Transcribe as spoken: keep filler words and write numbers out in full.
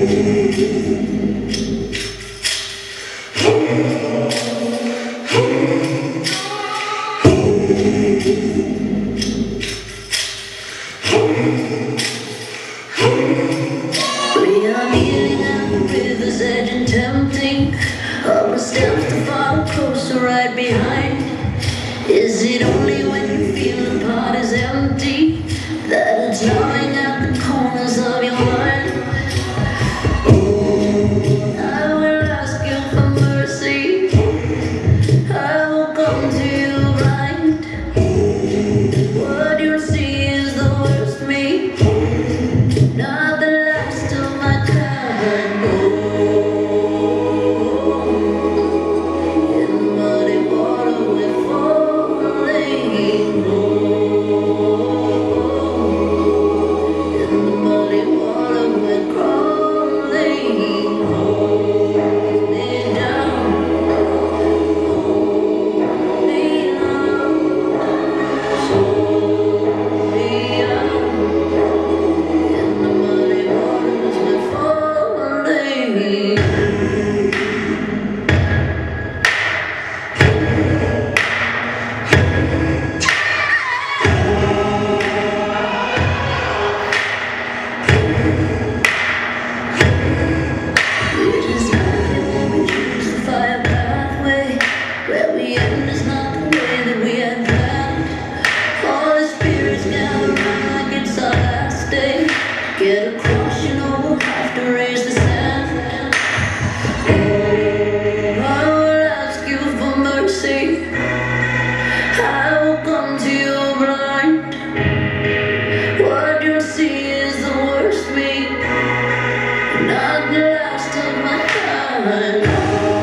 river's edge and tempting. All the steps to follow closer right behind. Is it only when you feel the pot is empty that it's gnawing at the corners of your mind? I will ask you for mercy. I will come to you blind. What you see is the worst me, not the last of my kind. In the muddy water we're falling. In the muddy water we're crawling. Hold me down, hold me down, hold me out. In the muddy waters we're falling. It is not when we choose to fire pathway. Where we end is not the way that we had planned. All the spirits gather around like it's our last day. Get across, you know we'll have to raise the sand. I will ask you for mercy. I will come to you blind. What you see is the worst me, not the last of my kind.